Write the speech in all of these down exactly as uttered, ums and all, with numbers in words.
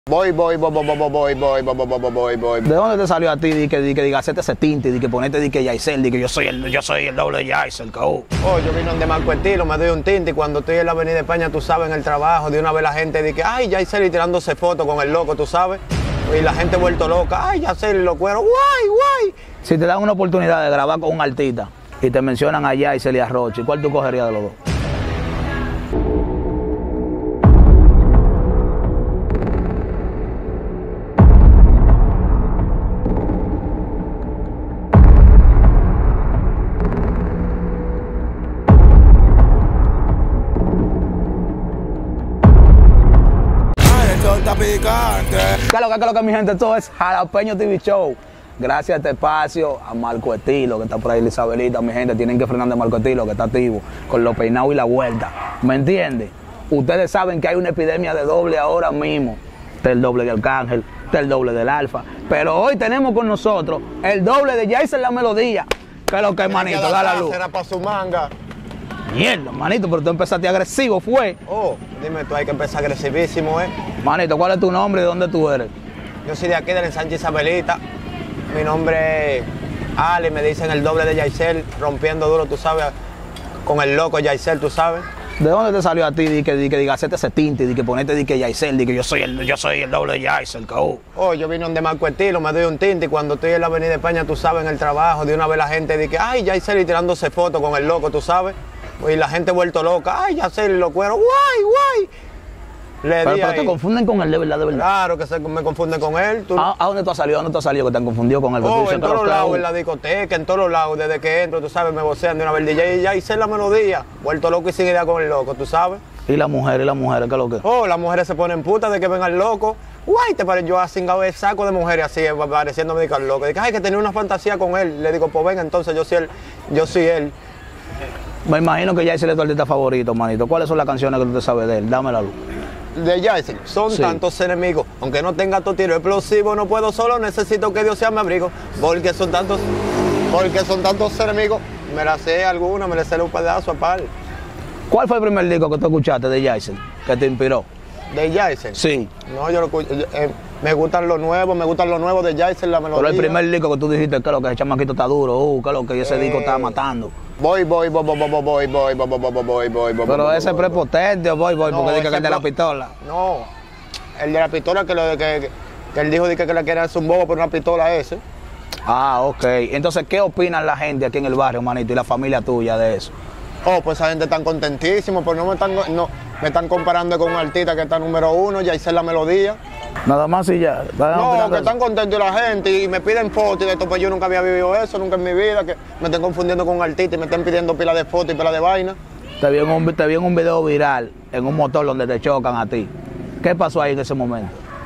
Voy, voy, voy, voy, voy, voy, voy, voy, voy, voy, voy, voy. ¿De dónde te salió a ti di que, di que diga hacerte ese tinte, di que ponete di que Yaisel, di que yo soy el, yo soy el doble de Yaisel, cabrón? Oh, yo vino de Marco Estilo, me doy un tinte y cuando estoy en la Avenida España, tú sabes, en el trabajo, de una vez la gente dice, ay, Yaisel, y tirándose fotos con el loco, tú sabes. Y la gente vuelto loca, ay, Yaisel, y los cueros, guay, guay. Si te dan una oportunidad de grabar con un artista y te mencionan a Yaisel y a Rochi, ¿cuál tú cogerías de los dos? Picante. ¿Qué es lo que, qué es lo que mi gente? Todo es Jalapeño T V Show. Gracias a este espacio, a Marco Estilo, que está por ahí, Isabelita, mi gente, tienen que frenar de Marco Estilo, que está activo, con los peinados y la vuelta. ¿Me entiendes? Ustedes saben que hay una epidemia de doble ahora mismo. Está el doble de Arcángel, está el doble del Alfa. Pero hoy tenemos con nosotros el doble de Yaisel La Melodía. ¿Qué es lo que es, manito? Da la luz. Era para su manga. Mierda, manito, pero tú empezaste agresivo, fue. Oh, dime tú, hay que empezar agresivísimo, ¿eh? Manito, ¿cuál es tu nombre y de dónde tú eres? Yo soy de aquí, del ensanche Isabelita. Mi nombre es Ali, me dicen el doble de Yaisel, rompiendo duro, tú sabes, con el loco Yaisel, tú sabes. ¿De dónde te salió a ti di que, di que diga hacerte ese tinte, di que ponete di que Yaisel, di que yo soy el, yo soy el doble de Yaisel, cabrón? Oh, yo vino de Marco Estilo, me doy un tinte y cuando estoy en la Avenida España, tú sabes, en el trabajo, de una vez la gente dice, ay, Yaisel, y tirándose fotos con el loco, tú sabes. Y la gente vuelto loca, ay, Yaisel, y los cueros, guay, guay. Le Pero, di pero te ahí. confunden con él, de verdad, de verdad. Claro que se me confunden con él. Tú... ¿A, ¿A dónde tú has salido? ¿A dónde tú has salido que te han confundido con él? Oh, Tú en dices, todos pero, lados, claro, en la discoteca, en todos los lados, desde que entro, tú sabes, me vocean de una vez, D J, y Yaisel La Melodía, vuelto loco y sin idea con el loco, tú sabes. Y la mujer, y la mujer, ¿qué es lo que? Oh, las mujeres se ponen putas de que venga el loco. Guay, te parece, yo así cingado el saco de mujeres así, pareciéndome de el loco. Dice, ay, que tenía una fantasía con él. Le digo, pues venga, entonces yo soy él, yo soy él. Me imagino que Yaisel es tu artista favorito, manito. ¿Cuáles son las canciones que tú te sabes de él? Dame la luz. De Yaisel, son Sí. tantos enemigos, aunque no tenga tu tiro explosivo, no puedo solo, necesito que Dios sea mi abrigo, porque son tantos, porque son tantos enemigos, me la sé alguna, me la sé un pedazo a par. ¿Cuál fue el primer disco que tú escuchaste de Yaisel que te inspiró? De Yaisel. Sí. No, yo lo escucho, yo, eh, me gustan los nuevos, me gustan los nuevos de Yaisel, La Melodía. Pero el primer disco que tú dijiste, que lo que ese chamaquito está duro, uh, que lo que ese Eh. disco está matando. Voy, voy, voy, voy, voy, voy, voy, voy, voy, voy, voy, voy, voy. Pero ese es voy, prepotente, voy, voy, No, porque dice que ese el de la pro- pistola. No, el de la pistola que, lo, que, que, que él dijo de que, que le quiere hacer un bobo por una pistola ese. Ah, ok. Entonces, ¿qué opinan la gente aquí en el barrio, manito, y la familia tuya de eso? Oh, pues esa gente está contentísima, pues no me están, no, me están comparando con un artista que está número uno, Yaisel La Melodía. Nada más y ya. No, que están contentos la gente y me piden fotos y de esto, pues yo nunca había vivido eso, nunca en mi vida, que me estén confundiendo con un artista y me estén pidiendo pila de fotos y pila de vaina. Te vi, en un, te vi en un video viral, en un motor donde te chocan a ti. ¿Qué pasó ahí en ese momento?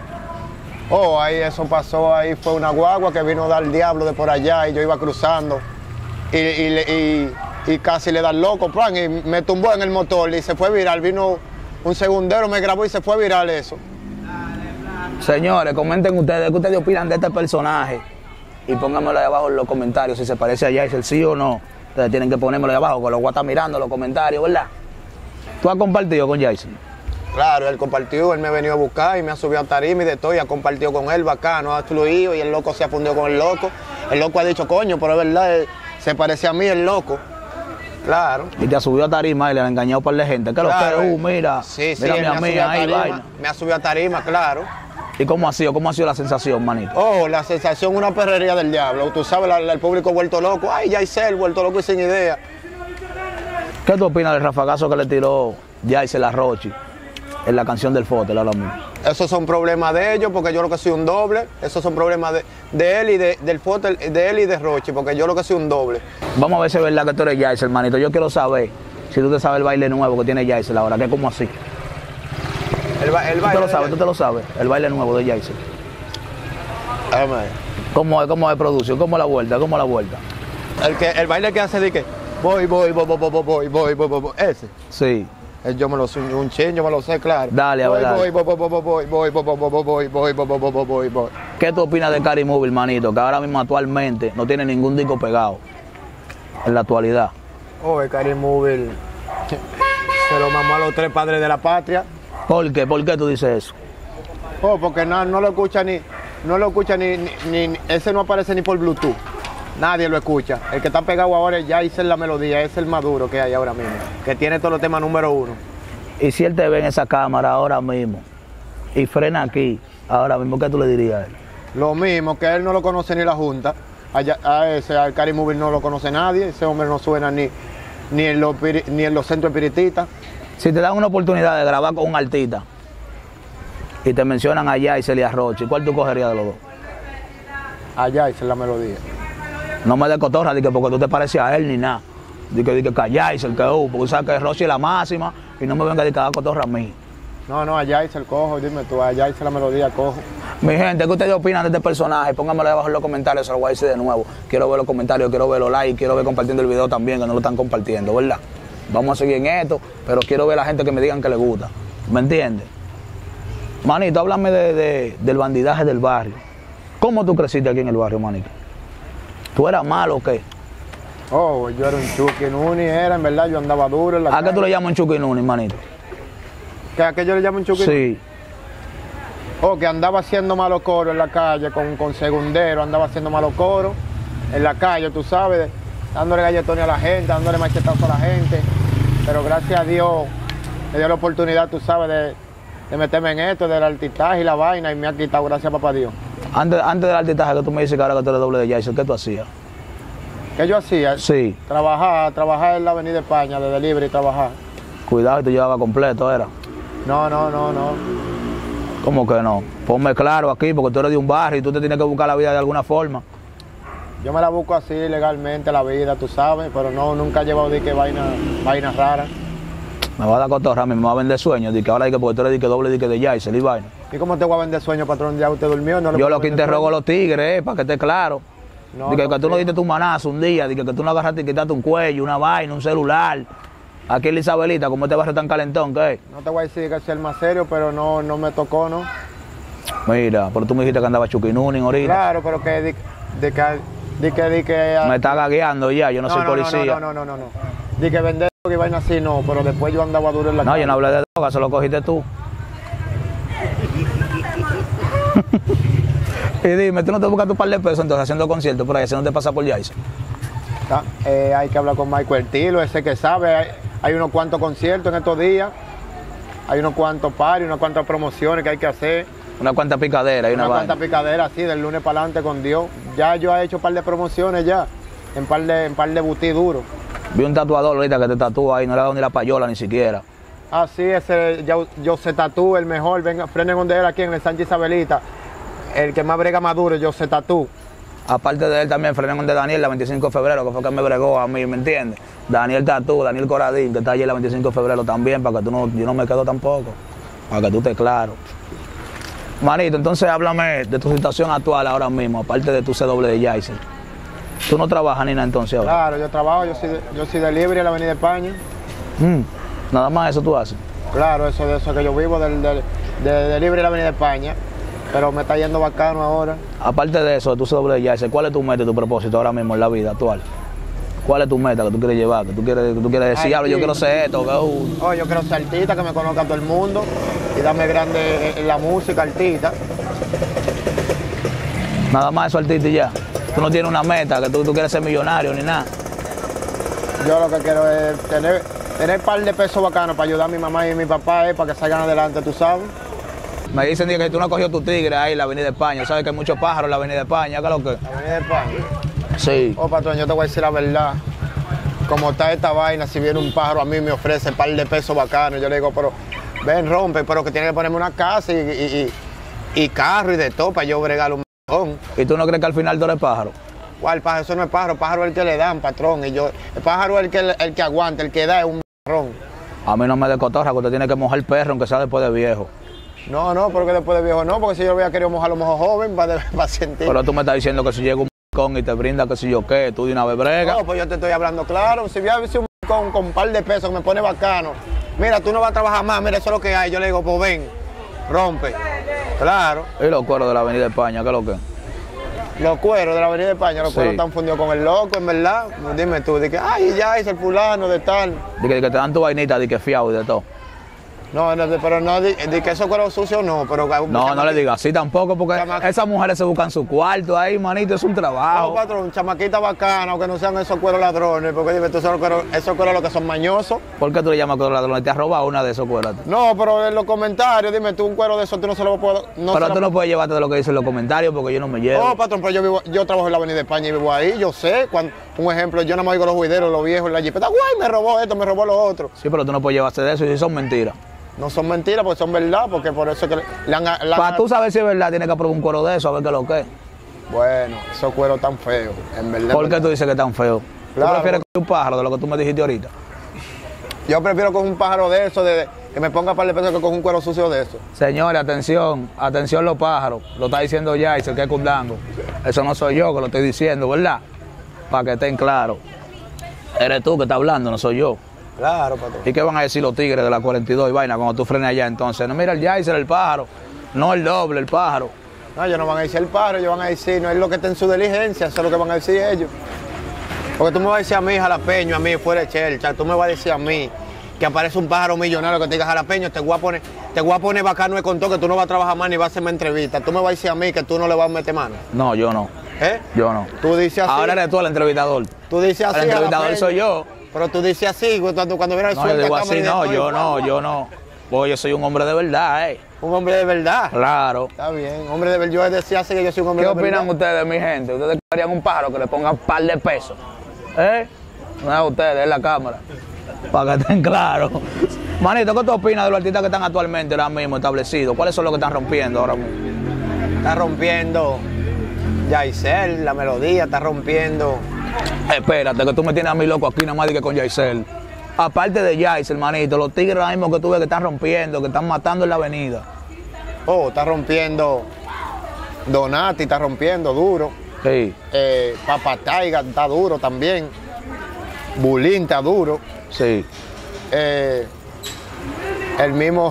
Oh, ahí eso pasó, ahí fue una guagua que vino a dar el diablo de por allá y yo iba cruzando y, y, le- y, y casi le da el loco, plan, y me tumbó en el motor y se fue viral, vino un segundero, me grabó y se fue viral eso. Señores, comenten ustedes, ¿qué ustedes opinan de este personaje? Y pónganmelo ahí abajo en los comentarios, si se parece a Yaisel, sí o no. Ustedes tienen que ponérmelo ahí abajo, que lo voy a estar mirando los comentarios, ¿verdad? ¿Tú has compartido con Yaisel? Claro, él compartió, él me ha venido a buscar y me ha subido a tarima y de todo y ha compartido con él, bacano, ha fluido y el loco se ha fundido con el loco. El loco ha dicho, coño, pero es verdad, él se parece a mí el loco. Claro. Y te ha subido a tarima y le ha engañado por la gente. ¿Qué es lo Claro, que? eh. Uh, mira, Sí, sí, mira él mi me ha subido amiga a ahí, tarima, vaina. me ha subido a tarima, claro. ¿Y cómo ha sido? ¿Cómo ha sido la sensación, manito? Oh, la sensación, una perrería del diablo. Tú sabes, la- la- el público vuelto loco. Ay, Yaisel, vuelto loco y sin idea. ¿Qué tú opinas del rafagazo que le tiró Yaisel a Rochi en la canción del Fotel ahora mismo? Esos son problemas de ellos, porque yo lo que soy un doble. Esos son problemas de, de él y de, del fotel, de él y de Rochi, porque yo lo que soy un doble. Vamos a ver si es verdad que tú eres Yaisel, manito. Yo quiero saber si tú te sabes el baile nuevo que tiene Yaisel ahora, que es como así. El, ba- el ¿Tú te baile lo de sabes? él. ¿Tú te lo sabes? El baile nuevo de Yaisel. Déjame ver. ¿Cómo es? ¿Cómo es producción? ¿Cómo es la vuelta? ¿Cómo es la vuelta? El, que, el baile que hace de que voy, voy, voy, voy, voy, voy, voy, voy, voy, voy. Ese. Sí. Eh, Yo me lo sé, un chin, yo me lo sé, claro. Dale, a voy, ver, dale. voy, voy, voy, voy, voy, voy, voy, voy, voy, voy, voy, voy, voy, voy, voy, voy. ¿Qué tú opinas de Cari Movie, manito? Que ahora mismo actualmente no tiene ningún disco pegado en la actualidad. Oh, el Karim Móvil se lo mamó a los tres padres de la patria. ¿Por qué? ¿Por qué tú dices eso? Oh, porque no, no lo escucha ni, no lo escucha ni, ni, ni, ese no aparece ni por Bluetooth. Nadie lo escucha. El que está pegado ahora ya hice la melodía, es el maduro que hay ahora mismo, que tiene todos los temas número uno. Y si él te ve en esa cámara ahora mismo y frena aquí, ahora mismo, ¿qué tú le dirías a él? Lo mismo, que él no lo conoce ni la Junta. Allá, a ese, al Cari Movie no lo conoce nadie. Ese hombre no suena ni, ni, en los, ni en los centros espiritistas. Si te dan una oportunidad de grabar con un artista y te mencionan allá y Celia Roche, ¿cuál tú cogerías de los dos? Allá hice la melodía. No me des cotorra, di que porque tú te pareces a él ni nada. Di que, di que calláis el que uh, porque sabes que Roche es la máxima y no me venga a dar cotorra a mí. No, no, allá hice el cojo, dime tú, allá hice la melodía, cojo. Mi gente, ¿qué ustedes opinan de este personaje? Pónganmelo abajo en los comentarios, se lo voy a decir de nuevo. Quiero ver los comentarios, quiero ver los likes, quiero ver compartiendo el video también, que no lo están compartiendo, ¿verdad? Vamos a seguir en esto, pero quiero ver a la gente que me digan que le gusta. ¿Me entiendes? Manito, háblame de, de, del bandidaje del barrio. ¿Cómo tú creciste aquí en el barrio, manito? ¿Tú eras malo o qué? Oh, yo era un Chucky Nuni, era, en verdad, yo andaba duro en la ¿A calle. qué tú le llamas un Chucky Nuni, manito? ¿Que a qué yo le llamo un Chucky Nuni? Sí. Oh, que andaba haciendo malos coros en la calle, con, con segundero, andaba haciendo malos coros en la calle, tú sabes, dándole galletones a la gente, dándole machetazos a la gente. Pero gracias a Dios me dio la oportunidad, tú sabes, de, de meterme en esto, del artistaje y la vaina, y me ha quitado, gracias a papá Dios. Antes, antes del artistaje que tú me dices que ahora que tú eres doble de Jason, ¿qué tú hacías? ¿Qué yo hacía? Sí. Trabajar, trabajar en la Avenida España, de delivery, trabajar. Cuidado, y tú llevabas completo, ¿era? No, no, no, no. ¿Cómo que no? Ponme claro aquí, porque tú eres de un barrio y tú te tienes que buscar la vida de alguna forma. Yo me la busco así legalmente, la vida, tú sabes, pero no, nunca he llevado de que vaina, vaina rara. Me va a dar cotorra, me va a vender sueños, de que ahora que porque tú eres de que doble de que de Jason y vaina. ¿Y cómo te voy a vender sueño, patrón? ¿Ya usted durmió? ¿No Yo lo que interrogo a los tigres, eh, para que esté claro. No, de que, no, que tú no sí. diste tu manazo un día, de que, que tú no agarraste y quitaste un cuello, una vaina, un celular. Aquí en Isabelita, como este barrio tan calentón, ¿qué es? No te voy a decir que sea el más serio, pero no, no me tocó, ¿no? Mira, pero tú me dijiste que andaba chuquinuning ahorita. Claro, pero que de, de que, de que, de que Me está gagueando ya, yo no, soy no, policía. No, no, no, no, no, no. De que vender y vaina así, no, pero después yo andaba duro en la No, calle. yo no hablé de droga, se lo cogiste tú. Y dime, ¿tú no te buscas tu par de pesos entonces haciendo conciertos por ahí, si no te pasa por Jason? Ah, eh, hay que hablar con Michael Tilo, ese que sabe. Hay, hay unos cuantos conciertos en estos días. Hay unos cuantos paris, unas cuantas promociones que hay que hacer. Una cuanta picadera y una, Una vaina. cuanta picadera así, del lunes para adelante con Dios. Ya yo he hecho un par de promociones ya, en par de, en par de butí duro. Vi un tatuador ahorita que te tatúa ahí, no le ha dado ni la payola ni siquiera. Ah, sí, ese, yo, yo se tatú, el mejor. Venga, frenen donde él aquí en el Sánchez Isabelita. El que más brega maduro, yo se tatú. Aparte de él también frenaron de Daniel la veinticinco de febrero, que fue que me bregó a mí, ¿me entiendes? Daniel Tatú, Daniel Coradín, que está allí la veinticinco de febrero también, para que tú no, yo no me quedo tampoco, para que tú estés claro. Manito, entonces háblame de tu situación actual ahora mismo, aparte de tu C doble de Jason. ¿Tú no trabajas ni nada entonces ahora? Claro, yo trabajo, yo soy, yo soy delivery en la Avenida España. Mm, nada más eso tú haces. Claro, eso de eso que yo vivo, del, del, de delivery en la Avenida España. Pero me está yendo bacano ahora. Aparte de eso, de tu C doble de Jason, ¿cuál es tu meta y tu propósito ahora mismo en la vida actual? ¿Cuál es tu meta que tú quieres llevar? Que tú quieres, que tú quieres decir, Ay, yo sí. quiero ser esto, que uh. Oh, yo quiero ser artista, que me conozca todo el mundo y darme grande en la música, artista. Nada más eso artista y ya. Tú no tienes una meta, que tú, tú quieres ser millonario ni nada. Yo lo que quiero es tener, tener un par de pesos bacanos para ayudar a mi mamá y a mi papá, eh, para que salgan adelante, tú sabes. Me dicen que tú no has cogido tu tigre ahí en la Avenida España. ¿Sabes que hay muchos pájaros en la Avenida España? ¿Qué es lo que? La Avenida España. Sí. Oh, patrón, yo te voy a decir la verdad. Como está esta vaina, si viene un pájaro a mí me ofrece un par de pesos bacanos, yo le digo, pero ven, rompe, pero que tiene que ponerme una casa y, y, y, y carro y de todo para yo bregar un montón. ¿Y tú no crees que al final tú eres pájaro? ¿Cuál pájaro? Eso no es pájaro, pájaro es el que le dan, patrón. Y yo, el pájaro es el que, el que aguanta, el que da es un marrón. A mí no me de cotorra, que usted tiene que mojar el perro, aunque sea después de viejo. No, no, porque después de viejo no, porque si yo hubiera querido mojar lo mejor joven para, para sentir. Pero tú me estás diciendo que si llega un con y te brinda que si yo qué, tú de una vez brega. No, pues yo te estoy hablando claro. Si hubiera sido un con, con un par de pesos que me pone bacano, mira, tú no vas a trabajar más, mira, eso es lo que hay. Yo le digo, pues ven, rompe. Claro. Y los cueros de la Avenida España, ¿qué es lo que? Los cueros de la Avenida España, los Sí. cueros están fundidos con el loco, en verdad. Dime tú, de que, ay, ya es el fulano de tal. De que, de que te dan tu vainita, de que fiado y de todo. No, no, pero no, di, di que eso cuero sucio no, pero... No, no le digas así tampoco, porque Chama... esas mujeres se buscan su cuarto ahí, manito, es un trabajo. No, patrón, chamaquita bacana, aunque no sean esos cueros ladrones, porque dime, tú esos cueros, esos cueros lo que son mañosos. ¿Por qué tú le llamas cuero ladrones? ¿Te has robado una de esos cueros? No, pero en los comentarios, dime, tú un cuero de esos, tú no se lo puedo... No pero tú lo... no puedes llevarte de lo que dicen los comentarios, porque yo no me llevo. No, patrón, pero yo vivo, yo trabajo en la Avenida de España y vivo ahí, yo sé, cuando, un ejemplo, yo nada más digo los juideros, los viejos, la jipeta, guay, me robó esto, me robó lo otro. Sí, pero tú no puedes llevarse de eso y si son mentiras. No son mentiras, porque son verdad, porque por eso que le han... Le han... Para tú saber si es verdad, tienes que probar un cuero de eso, a ver qué es lo que es. Bueno, esos cueros tan feos, en verdad. ¿Por qué tú dices que es tan feo? Claro. ¿Tú prefieres coger un pájaro de lo que tú me dijiste ahorita? Yo prefiero coger un pájaro de eso, de, de, que me ponga par de pesos que coger un cuero sucio de eso. Señores, atención, atención los pájaros. Lo está diciendo ya y se queda cundando. Eso no soy yo que lo estoy diciendo, ¿verdad? Para que estén claros. Eres tú que estás hablando, no soy yo. Claro, patrón. ¿Y qué van a decir los tigres de la cuarenta y dos y vaina cuando tú frenes allá entonces? No, mira el Yaiser, el pájaro. No el doble, el pájaro. No, ellos no van a decir el pájaro, ellos van a decir, no es lo que está en su diligencia, eso es lo que van a decir ellos. Porque tú me vas a decir a mí, jalapeño, a mí, fuera de chelcha, tú me vas a decir a mí que aparece un pájaro millonario que te diga jalapeño, te voy a poner, te voy a poner bacano de contó que tú no vas a trabajar más ni vas a hacerme entrevista. Tú me vas a decir a mí que tú no le vas a meter mano. No, yo no. ¿Eh? Yo no. Tú dices así. Ahora eres tú el entrevistador. Tú dices así. El entrevistador jalapeño. soy yo. Pero tú dices así, cuando, cuando viene el No, sueldo. yo digo así, no, yo no, yo no. Pues yo soy un hombre de verdad, eh. Un hombre de verdad. Claro. Está bien, hombre de verdad. Yo decía así que yo soy un hombre ¿Qué de verdad. opinan ustedes, mi gente? ¿Ustedes querían un pájaro que le ponga un par de pesos? ¿Eh? No es ustedes, es la cámara. Para que estén claros. Manito, ¿qué tú opinas de los artistas que están actualmente ahora mismo establecidos? ¿Cuáles son los que están rompiendo ahora mismo? Está rompiendo Yaiser, la melodía, está rompiendo. Espérate, que tú me tienes a mí loco aquí nada más que con Yaiser. Aparte de Yaiser, manito, los tigres ahora mismo que tú ves que están rompiendo, que están matando en la avenida. Oh, está rompiendo Donati, está rompiendo duro. Sí. Eh, Papa Taiga está duro también. Bulín está duro. Sí. Eh, el mismo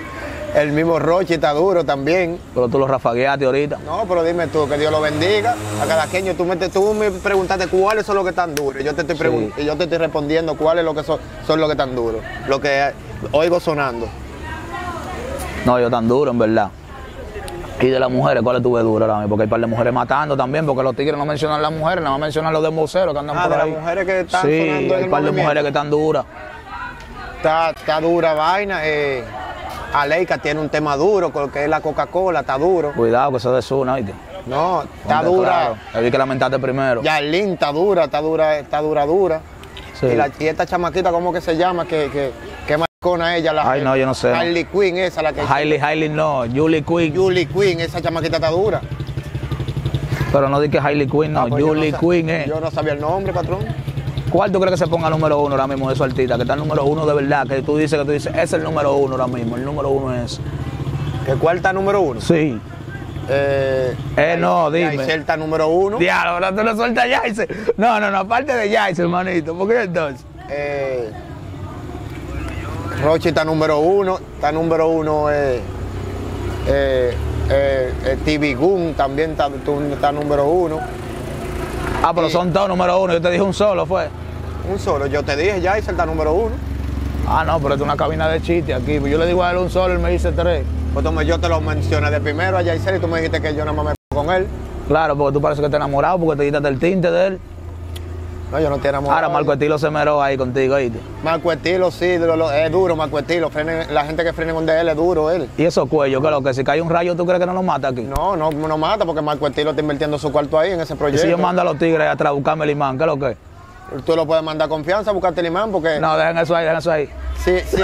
el mismo Rochi está duro también. Pero tú lo rafagueaste ahorita. No, pero dime tú, que Dios lo bendiga. A cada quien, tú me, tú me preguntaste cuáles son los que están duros. Yo te estoy, pregun- sí. y yo te estoy respondiendo cuáles lo que son, son los que están duros. Lo que oigo sonando. No, yo tan duro, en verdad. Y de las mujeres, ¿cuáles tuve duro ahora mismo? Porque hay un par de mujeres matando también, porque los tigres no mencionan las mujeres, nada más mencionan los demboceros que andan ah, por de ahí. las mujeres que están sí, sonando en hay un par de mujeres que están duras. Está, está dura vaina. Eh, Aleika tiene un tema duro, que es la Coca-Cola, está duro. Cuidado, que eso es una, ¿viste? No, está Ponte dura. Claro. Hay que lamentarte primero. Yarlín está dura, está dura, está dura, dura. Sí. Y, la, y esta chamaquita, ¿cómo que se llama? Que, que, que marcona ella. La, Ay, no, yo no sé. Hailey Quinn, esa la que... Hailey, Hailey no, Julie Quinn. Julie Quinn, esa chamaquita está dura. Pero no di que Hailey Quinn, no, Ah, pues Julie yo no, Quinn, eh. Yo no sabía el nombre, patrón. ¿Cuál tú crees que se ponga número uno ahora mismo de esos artistas? Que está el número uno de verdad, que tú dices que tú dices, es el número uno ahora mismo, el número uno es. ¿Que cuál está número uno? Sí. Eh, eh no, dime. Yaiser está número uno. Diablo, ahora tú no sueltas Yaiser. No, no, no, aparte de Yaiser, hermanito. ¿Por qué entonces? Eh, Rochi está número uno. Está número uno. Eh, eh, eh, eh, T V Gun también está, está número uno. Ah, pero y, son todos número uno. Yo te dije un solo, fue. Un solo. Yo te dije, Yaiser está número uno. Ah, no, pero es una cabina de chiste aquí. Yo le digo a él un solo, él me dice tres. Pues toma, yo te lo mencioné de primero a Yaiser y tú me dijiste que yo nada más me pongo con él. Claro, porque tú parece que estás enamorado porque te quitaste el tinte de él. No, yo no estoy enamorado. Ahora Marco Estilo se meró ahí contigo, ¿oíste? Marco Estilo, sí, lo, lo, es duro Marco Estilo. Frene, la gente que frena donde él es duro, él. ¿Y esos cuellos? ¿Qué lo que si cae un rayo tú crees que no lo mata aquí? No, no, no mata porque Marco Estilo está invirtiendo su cuarto ahí en ese proyecto. ¿Y si yo mando a los tigres atrás a buscarme el imán? ¿Qué es lo que? Tú lo puedes mandar confianza a buscarte el imán porque... No, dejen eso ahí, dejen eso ahí. Sí, sí.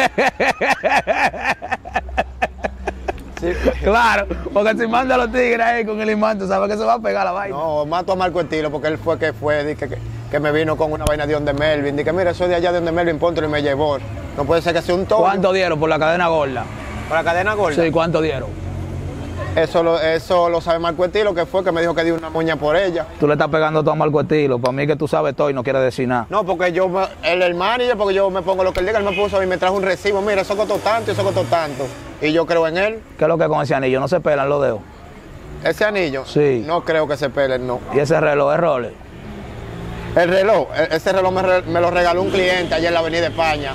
Sí. Claro, porque si manda a los tigres ahí con el imán, tú sabes que se va a pegar la vaina. No, mato a Marco Estilo porque él fue que fue, di que, que, que me vino con una vaina de donde Melvin. Dije, mira, eso de allá de donde Melvin, póntelo y me llevó. No puede ser que sea un todo. ¿Cuánto dieron por la cadena gorda? ¿Por la cadena gorda? Sí, ¿cuánto dieron? Eso lo, eso lo sabe Marco Estilo, que fue que me dijo que dio una moña por ella. Tú le estás pegando todo a Marco Estilo. Para mí que tú sabes todo y no quieres decir nada. No, porque yo, me, él el manager, porque yo me pongo lo que él diga, él me puso y me trajo un recibo. Mira, eso costó tanto y eso costó tanto. Y yo creo en él. ¿Qué es lo que con ese anillo? ¿No se pelan los dedos? ¿Ese anillo? Sí. No creo que se pelen, no. ¿Y ese reloj es Rolex? El reloj, ese reloj me, me lo regaló un cliente ayer en la Avenida España.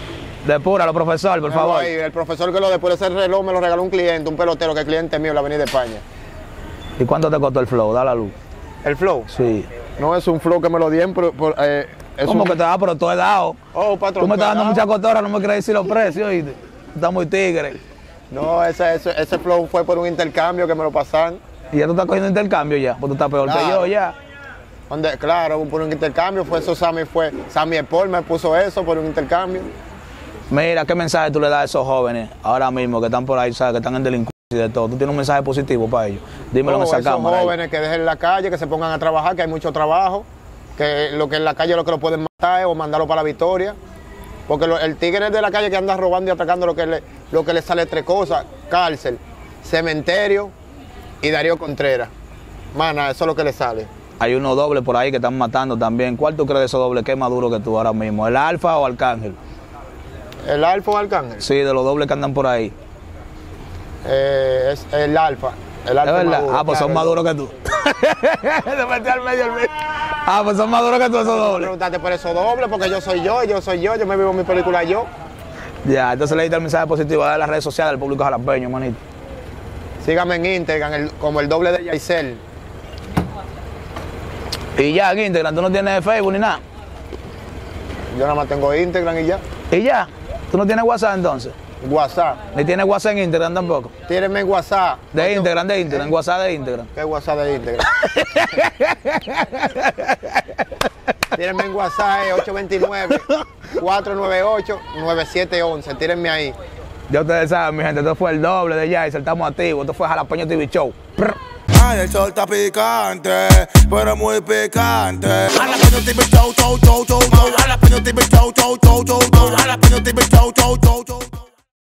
Depúralo, profesor, por Me favor. voy. El profesor que lo después de ese reloj me lo regaló un cliente, un pelotero que es cliente mío, la Avenida de España. ¿Y cuánto te costó el flow? Da la luz. ¿El flow? Sí. No es un flow que me lo dieron, pero... pero, eh, es ¿Cómo un... que te da? Pero todo he dado. Oh, patrón. Tú me estás dando ¿verdad? mucha cotorra, no me quieres decir los precios, ¿oíste? Está muy tigre. No, ese, ese, ese flow fue por un intercambio que me lo pasaron. Y ya tú estás cogiendo intercambio ya, pues tú estás peor Claro. que yo ya. Donde, claro, por un intercambio, fue eso Sammy, fue Sammy Sport me puso eso por un intercambio. Mira, ¿qué mensaje tú le das a esos jóvenes ahora mismo que están por ahí, sabes, que están en delincuencia y de todo? ¿Tú tienes un mensaje positivo para ellos? Dímelo Oh, en esa esos cámara. ahí. jóvenes que dejen la calle, que se pongan a trabajar, que hay mucho trabajo, que lo que en la calle lo que lo pueden matar es o mandarlo para la Victoria. Porque lo- el tigre de la calle que anda robando y atacando lo que le, lo que le sale tres cosas, cárcel, cementerio y Darío Contreras. Mana, eso es lo que le sale. Hay unos dobles por ahí que están matando también. ¿Cuál tú crees de esos dobles que es más duro que tú ahora mismo? ¿El Alfa o Arcángel? ¿El Alfa o Arcángel? Sí, de los dobles que andan por ahí. Eh, es el Alfa. El ¿Es Alfa verdad? maduro, Ah, pues son claro. más duros que tú. Se metió al medio el medio. Ah, pues son más duros que tú esos dobles. Preguntaste por eso doble, porque yo soy yo, yo soy yo, yo me vivo mi película yo. Ya, entonces le diste el mensaje positivo de las redes sociales del público jalapeño, manito. Sígame en Instagram el- como el doble de Yaisel. Y ya, en Instagram, tú no tienes Facebook ni nada. Yo nada más tengo Instagram y ya. Y ya, tú no tienes WhatsApp entonces. WhatsApp. Ni tienes WhatsApp en Instagram tampoco. Tírenme en WhatsApp. De Ocho- Instagram, de Instagram, WhatsApp de Instagram. ¿Qué WhatsApp de Instagram? Tírenme en WhatsApp eh, ocho dos nueve, cuatro nueve ocho, nueve siete uno uno. Tírenme ahí. Ya ustedes saben, mi gente, esto fue el doble de ya y saltamos activos. Esto fue Jalapeño T V Show. Prr. Ay, el sol está picante, pero muy picante. Jalapeño T V Show, show, show, show, show. Jalapeño T V Show, show, show, show, show. Jalapeño T V Show, show, show, show, show.